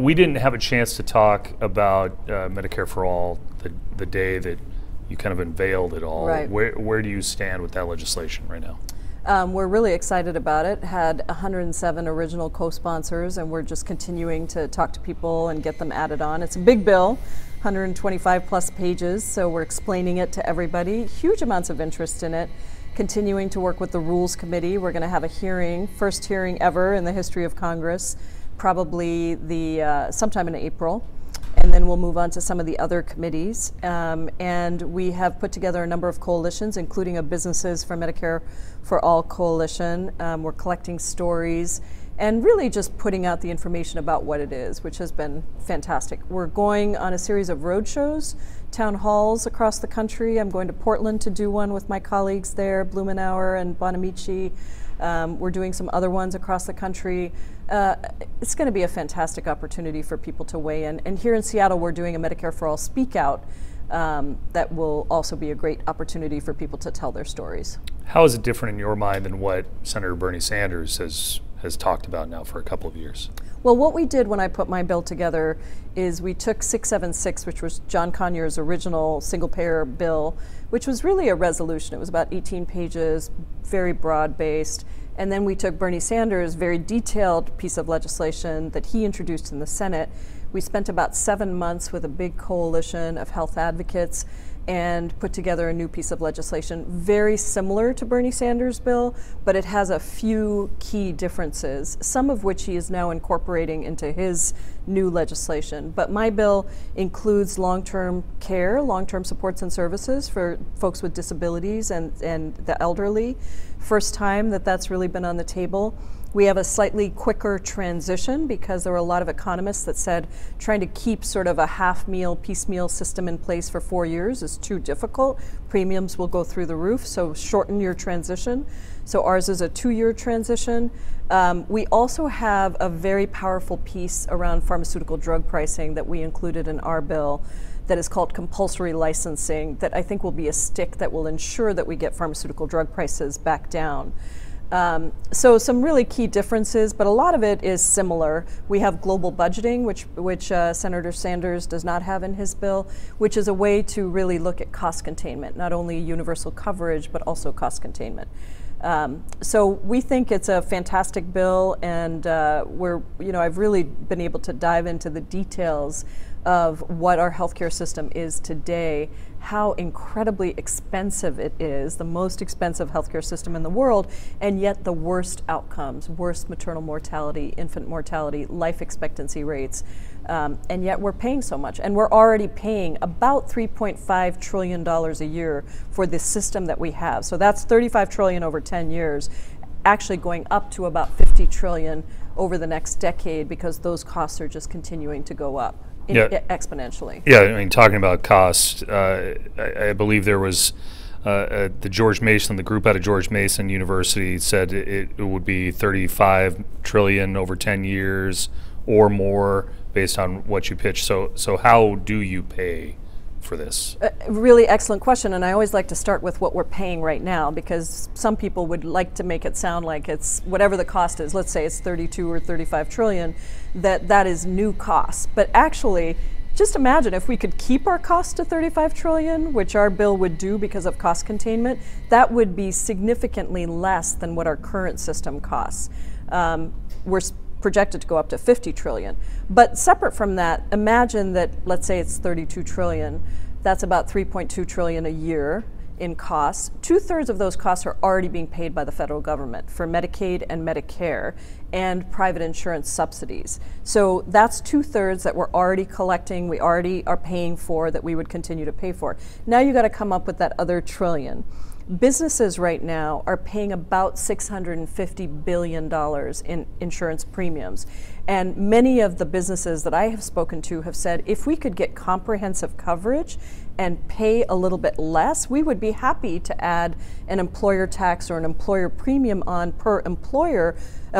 we didn't have a chance to talk about Medicare for All the day that you kind of unveiled it all. Right. Where do you stand with that legislation right now? We're really excited about it. Had 107 original co-sponsors, and we're just continuing to talk to people and get them added on. It's a big bill, 125 plus pages, so we're explaining it to everybody. Huge amounts of interest in it. Continuing to work with the Rules Committee. We're going to have a hearing, first hearing ever in the history of Congress, probably sometime in April. And then we'll move on to some of the other committees. And we have put together a number of coalitions, including a Businesses for Medicare for All coalition. We're collecting stories and really just putting out the information about what it is, which has been fantastic. We're going on a series of road shows, town halls across the country. I'm going to Portland to do one with my colleagues there, Blumenauer and Bonamici. We're doing some other ones across the country. It's going to be a fantastic opportunity for people to weigh in. And here in Seattle, we're doing a Medicare for All Speak Out that will also be a great opportunity for people to tell their stories. How is it different in your mind than what Senator Bernie Sanders has talked about now for a couple of years? Well, what we did when I put my bill together is we took 676, which was John Conyers' original single-payer bill, which was really a resolution. It was about 18 pages, very broad-based. And then we took Bernie Sanders' very detailed piece of legislation that he introduced in the Senate. We spent about 7 months with a big coalition of health advocates and put together a new piece of legislation very similar to Bernie Sanders' bill, but it has a few key differences, some of which he is now incorporating into his new legislation. But my bill includes long-term care, long-term supports and services for folks with disabilities and the elderly. First time that that's really been on the table. We have a slightly quicker transition because there were a lot of economists that said trying to keep sort of a half-meal, piecemeal system in place for 4 years is too difficult. Premiums will go through the roof, so shorten your transition. So ours is a 2-year transition. We also have a very powerful piece around pharmaceutical drug pricing that we included in our bill that is called compulsory licensing that I think will be a stick that will ensure that we get pharmaceutical drug prices back down. So some really key differences, but a lot of it is similar. We have global budgeting, which Senator Sanders does not have in his bill, which is a way to really look at cost containment, not only universal coverage, but also cost containment. So we think it's a fantastic bill, and I've really been able to dive into the details of what our healthcare system is today, how incredibly expensive it is, the most expensive healthcare system in the world, and yet the worst outcomes, worst maternal mortality, infant mortality, life expectancy rates, and yet we're paying so much. And we're already paying about $3.5 trillion a year for the system that we have. So that's $35 trillion over 10 years, actually going up to about $50 trillion over the next decade because those costs are just continuing to go up. Exponentially. Yeah, I mean, talking about cost, I believe there was the group out of George Mason University said it would be $35 trillion over 10 years or more based on what you pitched. So how do you pay for this? Really excellent question, and I always like to start with what we're paying right now because some people would like to make it sound like it's whatever the cost is. Let's say it's 32 or 35 trillion, that is new costs. But actually, just imagine if we could keep our costs to 35 trillion, which our bill would do because of cost containment, that would be significantly less than what our current system costs. We're projected to go up to 50 trillion. But separate from that, imagine that, let's say it's 32 trillion, that's about 3.2 trillion a year in costs. 2/3 of those costs are already being paid by the federal government for Medicaid and Medicare and private insurance subsidies. So that's 2/3 that we're already collecting, we already are paying for, that we would continue to pay for. Now you got to come up with that other trillion. Businesses right now are paying about $650 billion in insurance premiums. And many of the businesses that I have spoken to have said, if we could get comprehensive coverage and pay a little bit less, we would be happy to add an employer tax or an employer premium on per employee,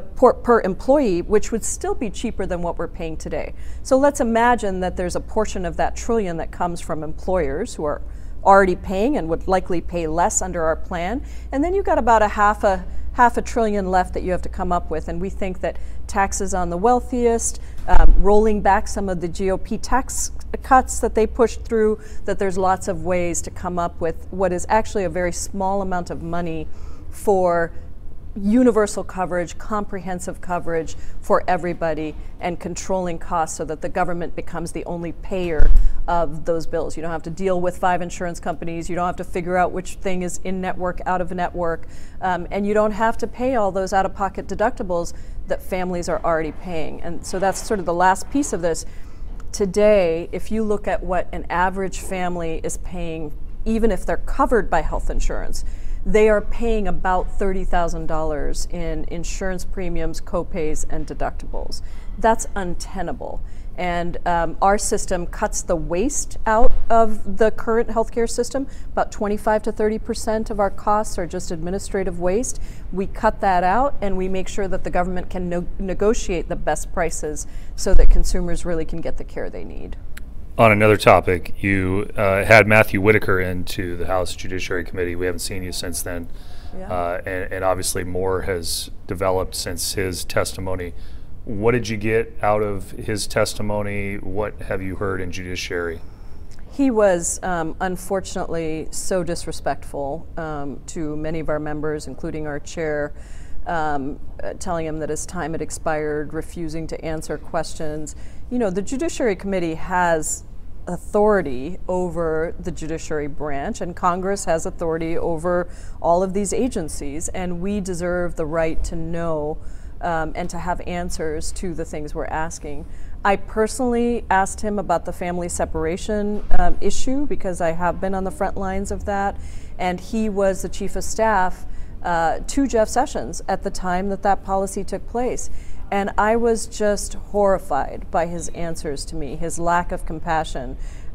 which would still be cheaper than what we're paying today. So let's imagine that there's a portion of that trillion that comes from employers who are already paying and would likely pay less under our plan. And then you've got about a half $500 billion left that you have to come up with, and we think that taxes on the wealthiest, rolling back some of the GOP tax cuts that they pushed through, that there's lots of ways to come up with what is actually a very small amount of money for universal coverage, comprehensive coverage for everybody, and controlling costs so that the government becomes the only payer of those bills. You don't have to deal with 5 insurance companies. You don't have to figure out which thing is in network, out of network, and you don't have to pay all those out-of-pocket deductibles that families are already paying. And so that's sort of the last piece of this. Today, if you look at what an average family is paying, even if they're covered by health insurance, they are paying about $30,000 in insurance premiums, copays, and deductibles. That's untenable. And our system cuts the waste out of the current healthcare system. About 25 to 30% of our costs are just administrative waste. We cut that out, and we make sure that the government can negotiate the best prices so that consumers really can get the care they need. On another topic, you had Matthew Whitaker into the House Judiciary Committee. We haven't seen you since then. Yeah. And obviously more has developed since his testimony. What did you get out of his testimony? What have you heard in Judiciary? He was unfortunately so disrespectful to many of our members, including our chair, telling him that his time had expired, refusing to answer questions. You know, the Judiciary Committee has authority over the judiciary branch, and Congress has authority over all of these agencies, and we deserve the right to know and to have answers to the things we're asking. I personally asked him about the family separation issue because I have been on the front lines of that, and he was the chief of staff to Jeff Sessions at the time that that policy took place. And I was just horrified by his answers to me, his lack of compassion,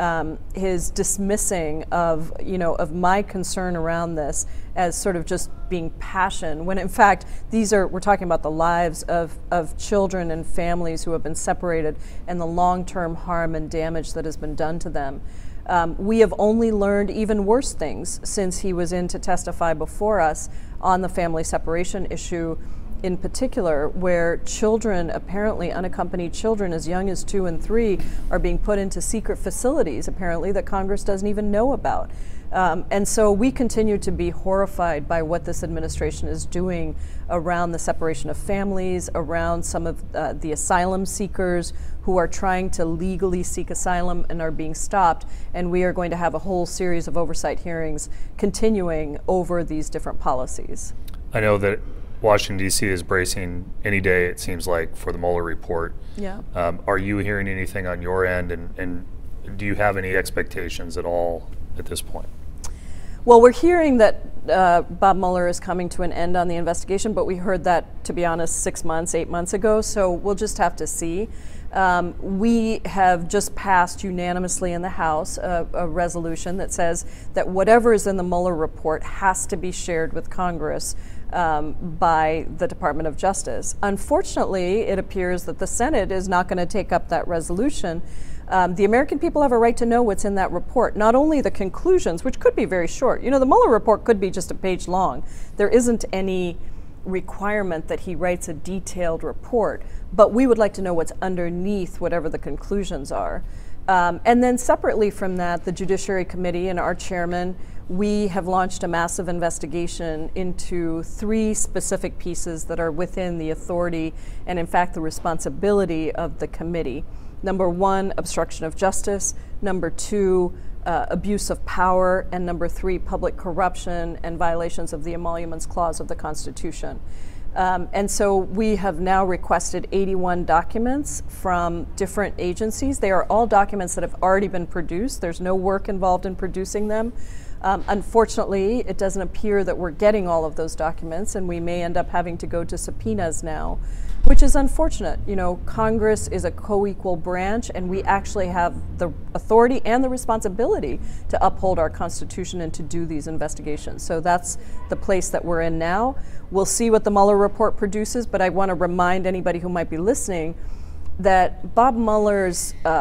his dismissing of, of my concern around this as sort of just being passion, when in fact we're talking about the lives of children and families who have been separated and the long-term harm and damage that has been done to them. We have only learned even worse things since he was in to testify before us on the family separation issue, in particular, where children, apparently unaccompanied children as young as 2 and 3, are being put into secret facilities, apparently, that Congress doesn't even know about. And so we continue to be horrified by what this administration is doing around the separation of families, around some of the asylum seekers who are trying to legally seek asylum and are being stopped. And we are going to have a whole series of oversight hearings continuing over these different policies. I know that Washington, D.C. is bracing any day, it seems like, for the Mueller report. Yeah. Are you hearing anything on your end, and do you have any expectations at all at this point? Well, we're hearing that Bob Mueller is coming to an end on the investigation, but we heard that, to be honest, 6 months, 8 months ago, so we'll just have to see. We have just passed unanimously in the House a resolution that says that whatever is in the Mueller report has to be shared with Congress by the Department of Justice. Unfortunately, it appears that the Senate is not going to take up that resolution. The American people have a right to know what's in that report, not only the conclusions, which could be very short. You know, the Mueller report could be just a page long. There isn't any requirement that he writes a detailed report, but we would like to know what's underneath whatever the conclusions are. And then separately from that, the Judiciary Committee and our chairman, we have launched a massive investigation into 3 specific pieces that are within the authority and, in fact, the responsibility of the committee. Number 1, obstruction of justice. Number 2, abuse of power. And number 3, public corruption and violations of the Emoluments Clause of the Constitution. And so we have now requested 81 documents from different agencies. They are all documents that have already been produced. There's no work involved in producing them. Unfortunately, it doesn't appear that we're getting all of those documents, and we may end up having to go to subpoenas now, which is unfortunate. You know, Congress is a co-equal branch, and we actually have the authority and the responsibility to uphold our Constitution and to do these investigations. So that's the place that we're in now. We'll see what the Mueller report produces, but I want to remind anybody who might be listening that Bob Mueller's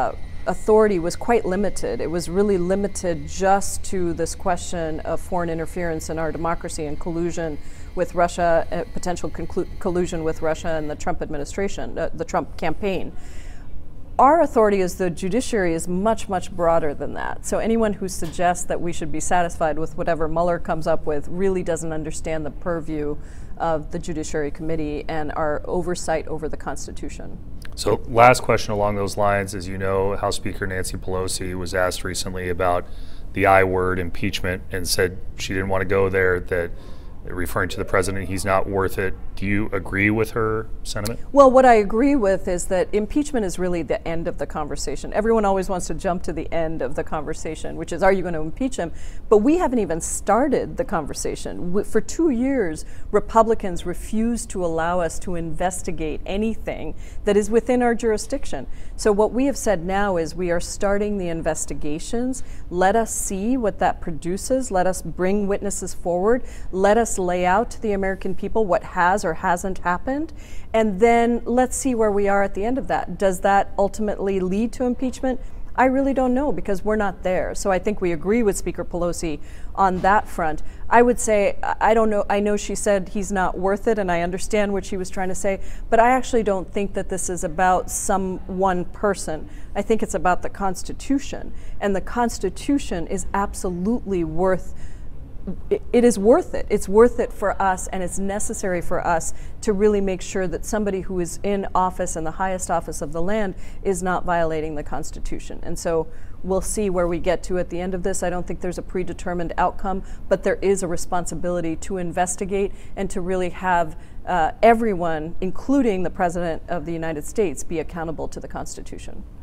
authority was quite limited. It was really limited just to this question of foreign interference in our democracy and collusion with Russia, potential collusion with Russia and the Trump administration, the Trump campaign. Our authority as the judiciary is much, much broader than that. So anyone who suggests that we should be satisfied with whatever Mueller comes up with really doesn't understand the purview of the Judiciary Committee and our oversight over the Constitution. So last question along those lines. As you know, House Speaker Nancy Pelosi was asked recently about the I word, impeachment, and said she didn't want to go there, that referring to the president, he's not worth it. Do you agree with her sentiment? Well, what I agree with is that impeachment is really the end of the conversation. Everyone always wants to jump to the end of the conversation, which is, are you going to impeach him? But we haven't even started the conversation. For 2 years, Republicans refused to allow us to investigate anything that is within our jurisdiction. So what we have said now is we are starting the investigations. Let us see what that produces. Let us bring witnesses forward. Let us lay out to the American people what has or hasn't happened, and then let's see where we are at the end of that. Does that ultimately lead to impeachment? I really don't know, because we're not there. So I think we agree with Speaker Pelosi on that front. I would say, I don't know, I know she said he's not worth it, and I understand what she was trying to say, but I actually don't think that this is about some one person. I think it's about the Constitution, and the Constitution is absolutely worth it is worth it. It's worth it for us, and it's necessary for us to really make sure that somebody who is in office, in the highest office of the land, is not violating the Constitution. And so we'll see where we get to at the end of this. I don't think there's a predetermined outcome, but there is a responsibility to investigate and to really have everyone, including the President of the United States, be accountable to the Constitution.